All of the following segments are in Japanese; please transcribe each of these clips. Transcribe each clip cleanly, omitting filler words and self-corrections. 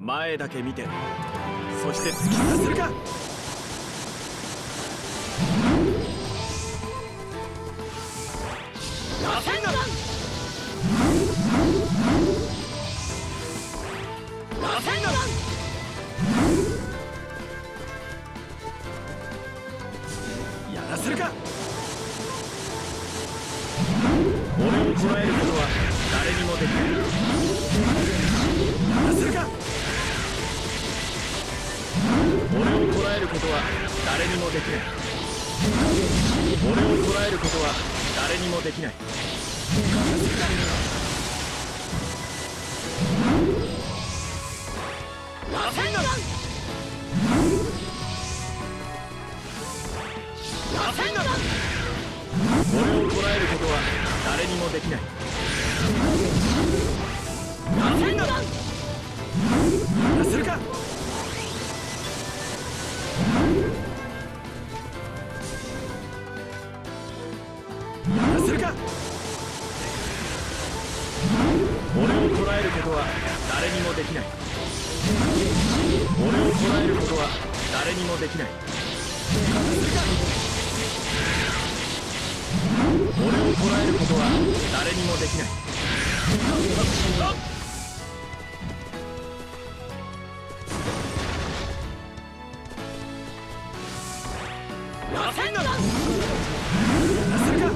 前だけ見て、そして突き刺せるか。ラセンナラセンナやらせるか。俺を捉えることは誰にもできない。やらせるか。俺を捉えることは誰にもできない。俺を捉えることは誰にもできない。ラセンナラセンナ俺を捉えることは誰にもできない。ラセンナやらせるか。やらせるか。俺を捉えることは誰にもできない。俺を捉えることは誰にもできない。俺を捉えることは誰にもできない。ラセンナやらせるか。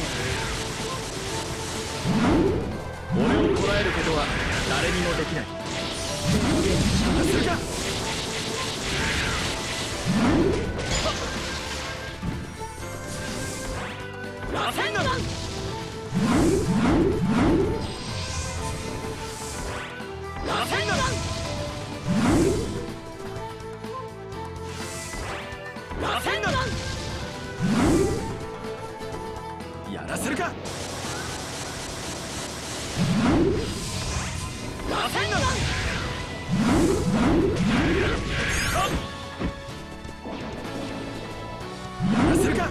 俺を捉えることは誰にもできない。やらせるか。ラセンナラセンナラセンナやらせるか。ラセンナやらせるか。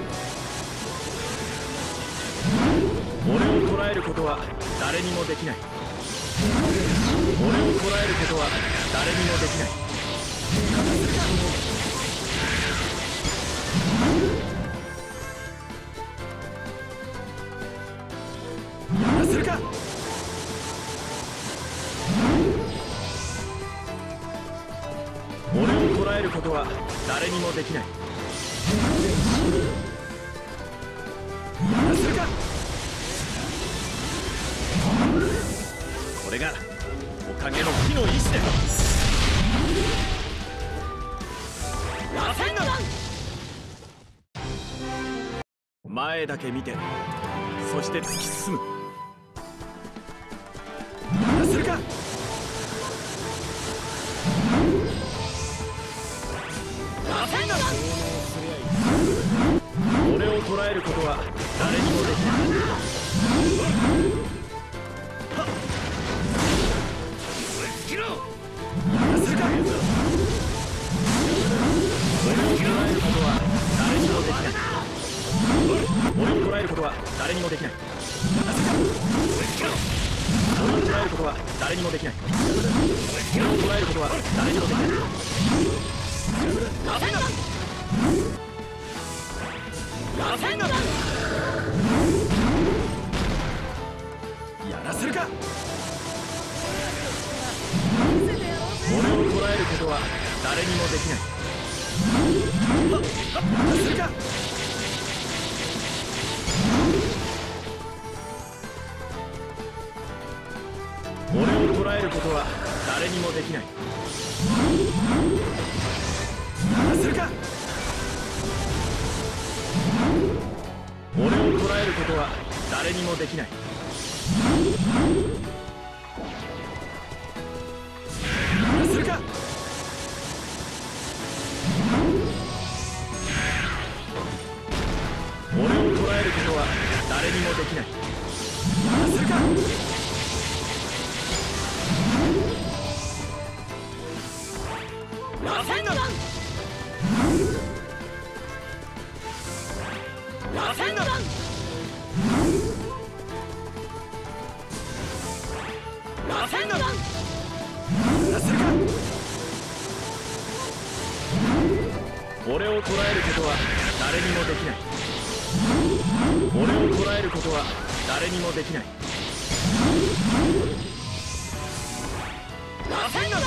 俺を捉えることは誰にもできない。俺を捉えることは誰にもできない。やらせるか。俺を捉えることは誰にもできない。やらせるか。これがおかげの火の意志だ。ラセンナ前だけ見て、そして突き進む。やらせるか。ラセンナ俺を捉えることは誰にもできない。やらせるか。俺を捉えることは誰にもできない。俺を捉えることは誰にもできない。やらせるか。俺を捉えることは誰にもできない。俺を捉えることは誰にもできない。ラセンナラセンナやらせるか。俺を捉えることは誰にもできない。やらせるか。俺を捉えることは誰にもできない。やらせるか。俺を捉えることは誰にもできない。やらせるか。俺を捉えることは誰にもできない。やらせるか。ラセンナラセンナラセンナやらせるか。 俺を捕らえることは誰にもできない。俺を捕らえることは誰にもできない。ラセンナ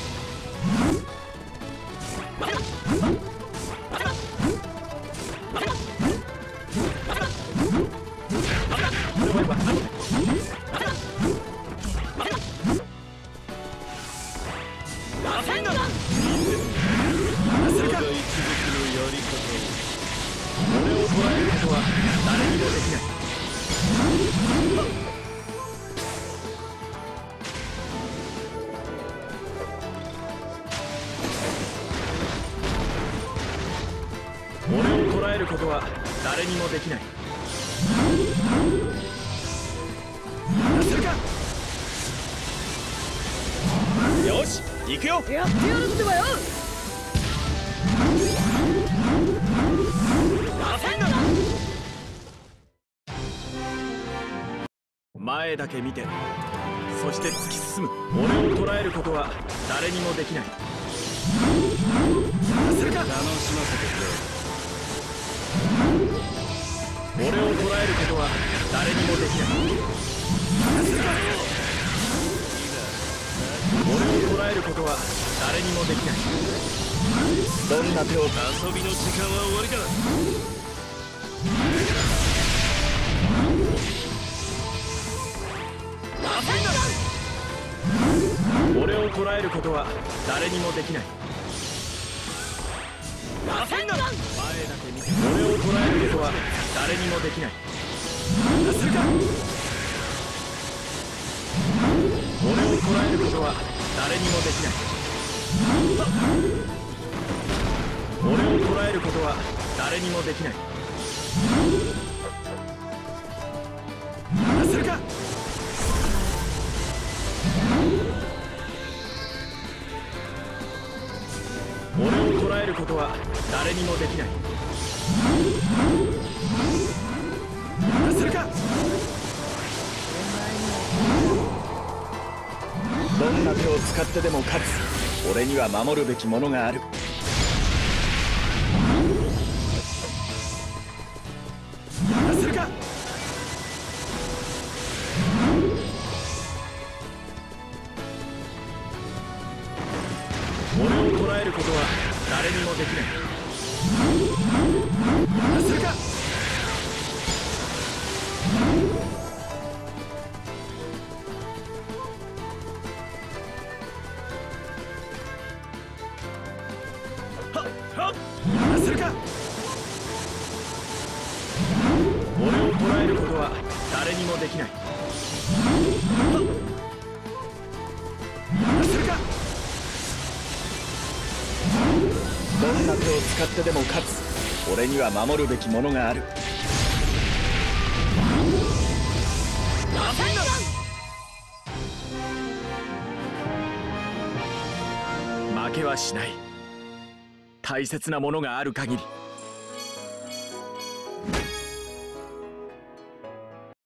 ことは誰にもできない。するか。よし、行くよ。 やってやるってばよ。 前だけ見て、そして突き進む。俺を捕らえることは誰にもできない。するか。楽しませてくれ。俺を捕らえることは誰にもできない。俺を捕らえることは誰にもできない。どんな手を。遊びの時間は終わりだ。俺を捕らえることは誰にもできない。前だけ見て、俺を捕らえることは誰にもできない。するか。俺を捕らえることは誰にもできない。俺を捕らえることは誰にもできない。するか。俺を捕らえることは誰にもできない。するか。どんな手を使ってでも勝つ。俺には守るべきものがある。するか。俺を捕らえることは誰にもできない。するか。するか。俺を捕らえることは誰にもできない。するか。どんな手を使ってでも勝つ。俺には守るべきものがある。負けはしない。大切なものがある限り。